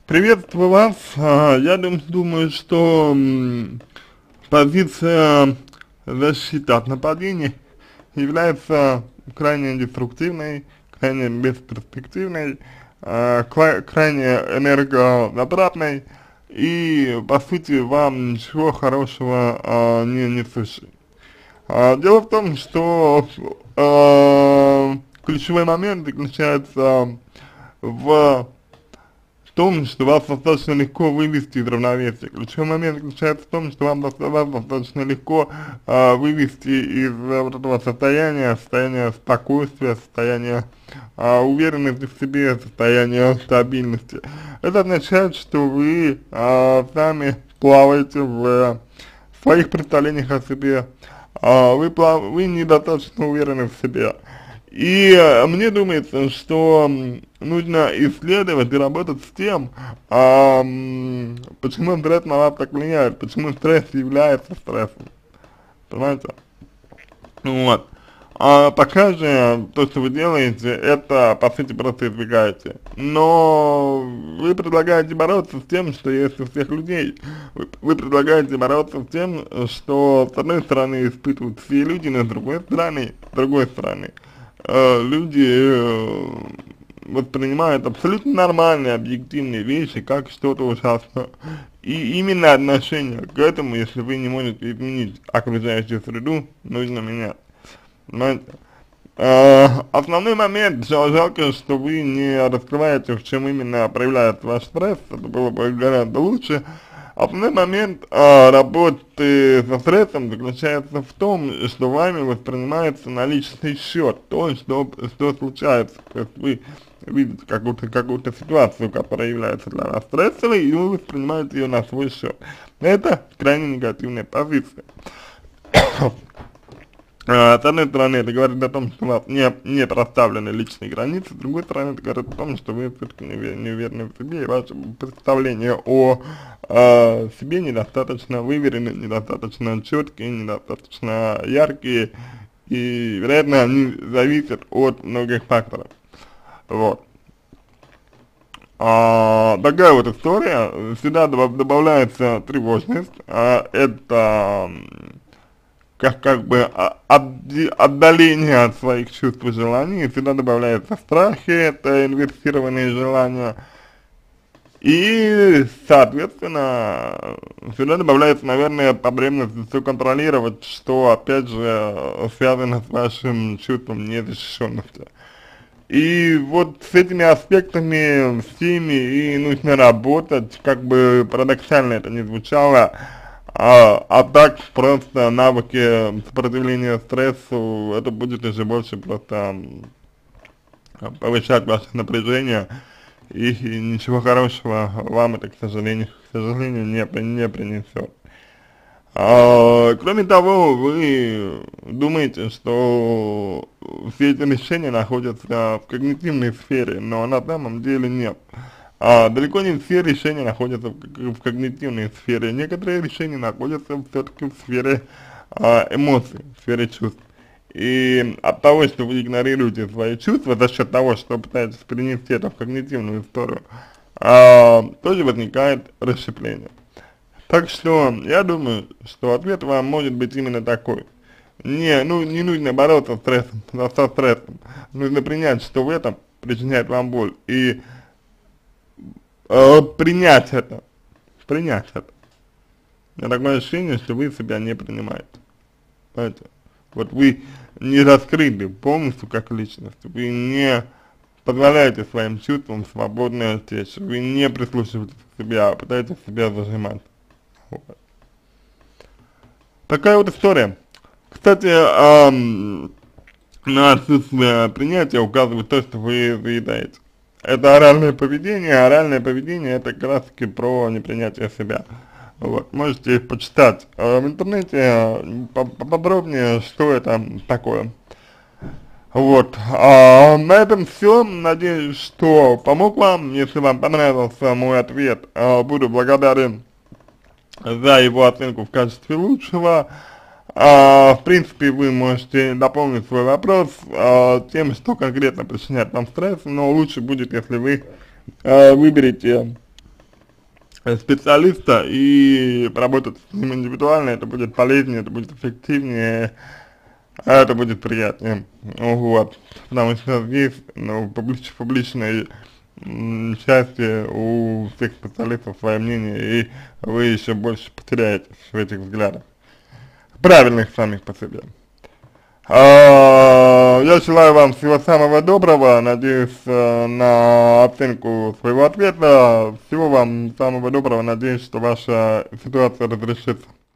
Приветствую вас. Я думаю, что позиция защиты от нападений является крайне деструктивной, крайне бесперспективной, крайне энергозатратной и, по сути, вам ничего хорошего не несущей. Дело в том, что ключевой момент заключается в том, что вас достаточно легко вывести из равновесия. Ключевой момент заключается в том, что вас достаточно легко вывести из вот этого состояния спокойствия, состояния уверенности в себе, состояния стабильности. Это означает, что вы сами плаваете в своих представлениях о себе, вы недостаточно уверены в себе. И мне думается, что нужно исследовать и работать с тем, почему стресс на вас так влияет, почему стресс является стрессом, понимаете? Вот. А пока же то, что вы делаете, это, по сути, просто избегаете. Но вы предлагаете бороться с тем, что есть у всех людей. Вы предлагаете бороться с тем, что, с одной стороны, испытывают все люди, но с другой стороны, люди воспринимают абсолютно нормальные, объективные вещи, как что-то ужасное. И именно отношение к этому, если вы не можете изменить окружающую среду, нужно менять. Понимаете? Основной момент, жалко, что вы не раскрываете, в чем именно проявляется ваш стресс, это было бы гораздо лучше. Основной момент работы со стрессом заключается в том, что вами воспринимается на личный счет, то, что случается. То есть вы видите какую-то ситуацию, которая является для вас стрессовой, и вы воспринимаете ее на свой счет. Это крайне негативная позиция. С одной стороны, это говорит о том, что у вас не проставлены личные границы, с другой стороны, это говорит о том, что вы все-таки не уверены в себе, и ваше представление о себе недостаточно выверены, недостаточно четкие, недостаточно яркие, и, вероятно, они зависят от многих факторов. Вот. Такая вот история, сюда добавляется тревожность, это как бы отдаление от своих чувств и желаний, сюда добавляются страхи, это инверсированные желания, и, соответственно, сюда добавляется, наверное, потребность все контролировать, что, опять же, связано с вашим чувством незащищенности. И вот с этими аспектами всеми и нужно работать, как бы парадоксально это ни звучало, так просто навыки сопротивления стрессу, это будет еще больше просто повышать ваше напряжение, и ничего хорошего вам это, к сожалению, не принесет. Кроме того, вы думаете, что все эти решения находятся в когнитивной сфере, но на самом деле нет. Далеко не все решения находятся в когнитивной сфере, некоторые решения находятся все-таки в сфере эмоций, в сфере чувств. И от того, что вы игнорируете свои чувства за счет того, что пытаетесь перенести это в когнитивную историю, тоже возникает расщепление. Так что я думаю, что ответ вам может быть именно такой. Не нужно бороться со стрессом, нужно принять, что в этом причиняет вам боль, и принять это. У меня такое ощущение, что вы себя не принимаете. Понимаете? Вот вы не раскрыты полностью как личность, вы не позволяете своим чувствам свободно течь, вы не прислушиваетесь к себе, а пытаетесь себя зажимать. Вот. Такая вот история. Кстати, на отсутствие принятия указывает то, что вы заедаете. Это оральное поведение это как раз таки про непринятие себя. Вот, можете почитать в интернете поподробнее, что это такое. Вот, на этом все. Надеюсь, что помог вам. Если вам понравился мой ответ, буду благодарен за его оценку в качестве лучшего. В принципе, вы можете дополнить свой вопрос тем, что конкретно причиняет вам стресс, но лучше будет, если вы выберете специалиста и поработать с ним индивидуально, это будет полезнее, это будет эффективнее, а это будет приятнее. Вот. Потому что здесь, ну, в публичной части у всех специалистов свое мнение, и вы еще больше потеряетесь в этих взглядах, правильных самих по себе. Я желаю вам всего самого доброго, надеюсь на оценку своего ответа, всего вам самого доброго, надеюсь, что ваша ситуация разрешится.